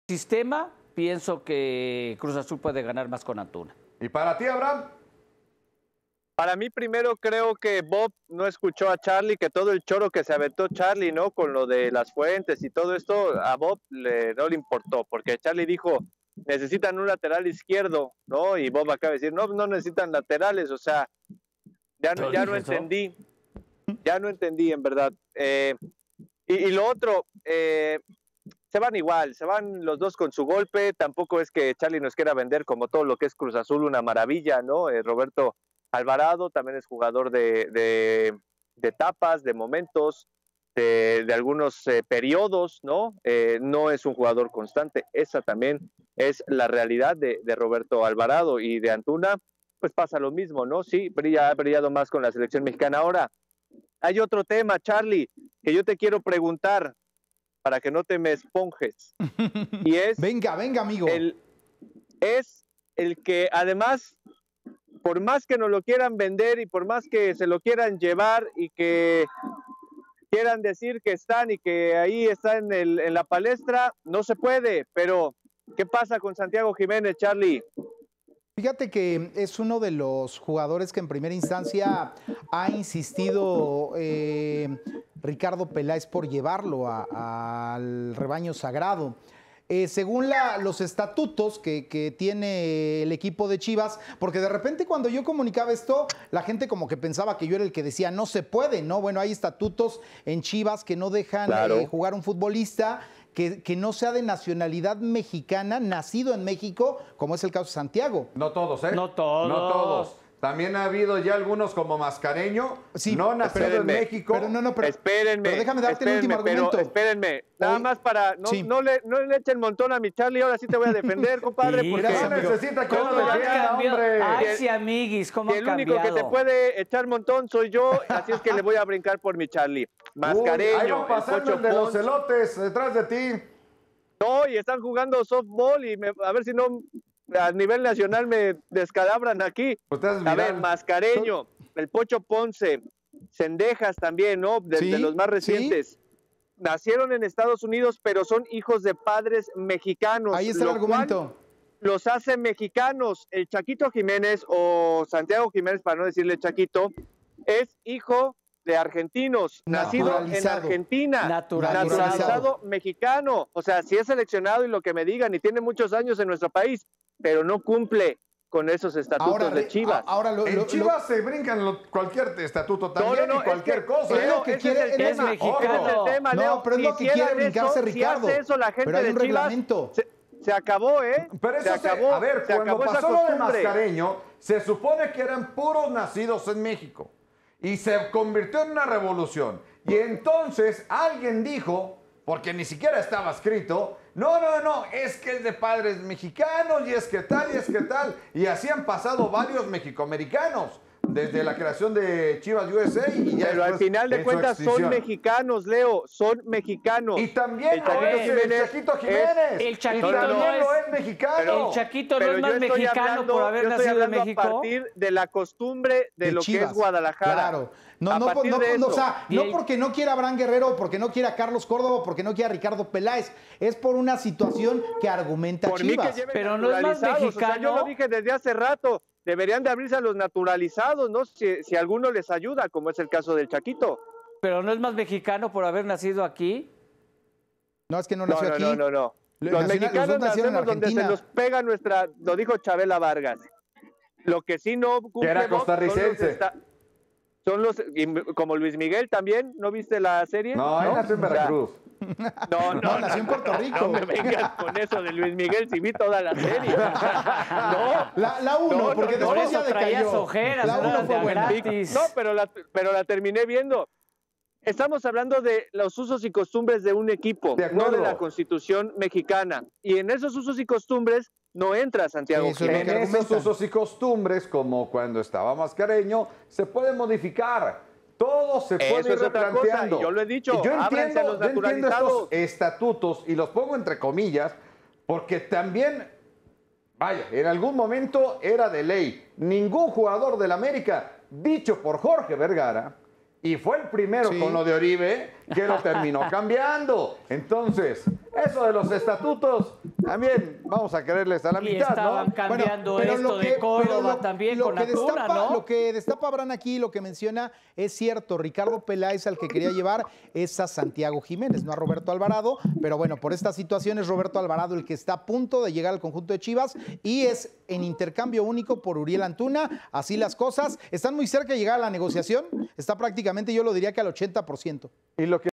sistema, pienso que Cruz Azul puede ganar más con Antuna. ¿Y para ti, Abraham? Para mí, primero creo que Bob no escuchó a Charlie, que todo el choro que se aventó Charlie, ¿no? Con lo de las fuentes y todo esto, a Bob no le importó, porque Charlie dijo, necesitan un lateral izquierdo, ¿no? Y Bob acaba de decir, no, no necesitan laterales, o sea, ya no entendí, en verdad. Y lo otro, se van igual, se van los dos con su golpe, tampoco es que Charlie nos quiera vender como todo lo que es Cruz Azul, una maravilla, ¿no? Roberto Alvarado también es jugador de etapas, de momentos, de algunos periodos, ¿no? No es un jugador constante, esa también es la realidad de Roberto Alvarado, y de Antuna, pues pasa lo mismo, ¿no? Sí, ha brillado más con la selección mexicana. Ahora, hay otro tema, Charlie, que yo te quiero preguntar, para que no te me esponjes, y es... Venga, amigo. Es el que además, por más que nos lo quieran vender y por más que se lo quieran llevar y que quieran decir que están y que ahí está en la palestra, no se puede. Pero, ¿qué pasa con Santiago Jiménez, Charlie? Fíjate que es uno de los jugadores que en primera instancia ha insistido Ricardo Peláez por llevarlo al rebaño sagrado. Según los estatutos que tiene el equipo de Chivas, porque de repente cuando yo comunicaba esto, la gente como que pensaba que yo era el que decía no se puede, ¿no? Bueno, hay estatutos en Chivas que no dejan jugar un futbolista que no sea de nacionalidad mexicana, nacido en México, como es el caso de Santiago. No todos, ¿eh? No todos. No todos. También ha habido ya algunos como Mascareño, sí, no nacido en México. Espérenme. Pero déjame darte el último argumento. Espérenme. Nada más para... No le echen montón a mi Charlie, ahora sí te voy a defender, compadre. Sí, porque no necesita que lo defienda, hombre. Ay, sí, amiguis, ¿cómo ha cambiado? El único que te puede echar montón soy yo, así es que le voy a brincar por mi Charlie. Mascareño, ahí van pasando el de los elotes detrás de ti. No, y están jugando softball y a ver si no a nivel nacional me descalabran aquí. A ver, Mascareño, el Pocho Ponce, Cendejas también, ¿no? De los más recientes. Sí. Nacieron en Estados Unidos, pero son hijos de padres mexicanos. Ahí está el argumento. Los hace mexicanos. El Chaquito Jiménez, o Santiago Jiménez, para no decirle Chaquito, es hijo de argentinos, nacido en Argentina, naturalizado mexicano. O sea, sí es seleccionado y lo que me digan, y tiene muchos años en nuestro país, pero no cumple con esos estatutos de Chivas. En Chivas se brincan cualquier estatuto también y cualquier cosa. Es lo que quiere, es mexicano. No, pero es lo que quiere brincarse Ricardo. Si hace eso la gente de Chivas, se acabó, ¿eh? Pero eso se acabó. A ver, cuando pasó lo de Mascareño, se supone que eran puros nacidos en México. Y se convirtió en una revolución. Y entonces alguien dijo, porque ni siquiera estaba escrito, no, es que es de padres mexicanos, y es que tal, y es que tal. Y así han pasado varios mexicoamericanos, desde la creación de Chivas USA. Y ya pero al final de cuentas son mexicanos, Leo, son mexicanos. Y también el Chaquito Jiménez. El Chaquito no es mexicano. El Chaquito no es más mexicano por haber nacido en México. A partir de la costumbre de lo Chivas, que es Guadalajara. Claro. No porque no quiera Abraham Guerrero, porque no quiera Carlos Córdoba, porque no quiera Ricardo Peláez. Es por una situación que argumenta Chivas. Pero no es más mexicano. O sea, yo lo dije desde hace rato. Deberían de abrirse a los naturalizados, ¿no? Si alguno les ayuda, como es el caso del Chaquito. Pero no es más mexicano por haber nacido aquí. No, es que no nació aquí. No. Los mexicanos nacemos donde se nos pega lo dijo Chabela Vargas. Lo que sí no cumple... Era costarricense. Como Luis Miguel también, ¿no viste la serie? No, él nació en Veracruz. No, nació en Puerto Rico. No me vengas con eso de Luis Miguel, si vi toda la serie. La 1, porque después ya decayó. Ojeras, la 1 fue buena. No, pero la terminé viendo. Estamos hablando de los usos y costumbres de un equipo, no de la Constitución mexicana. Y en esos usos y costumbres no entra Santiago Jiménez. En esos usos y costumbres, como cuando estaba Mascareño, se puede modificar. Todo se puede ir replanteando. Yo lo he dicho, yo entiendo estos estatutos y los pongo entre comillas, porque también, vaya, en algún momento era de ley. Ningún jugador del América, dicho por Jorge Vergara, y fue el primero con lo de Oribe, que lo terminó cambiando. Entonces, eso de los estatutos, también vamos a quererles a la Y mitad, estaban ¿no? cambiando pero esto de Córdoba también con Antuna, ¿no? Lo que destapa Abraham aquí, lo que menciona, es cierto. Ricardo Peláez al que quería llevar es a Santiago Jiménez, no a Roberto Alvarado. Pero bueno, por esta situación es Roberto Alvarado el que está a punto de llegar al conjunto de Chivas y es en intercambio único por Uriel Antuna. Así las cosas. Están muy cerca de llegar a la negociación. Está prácticamente, yo lo diría que al 80%. Y lo que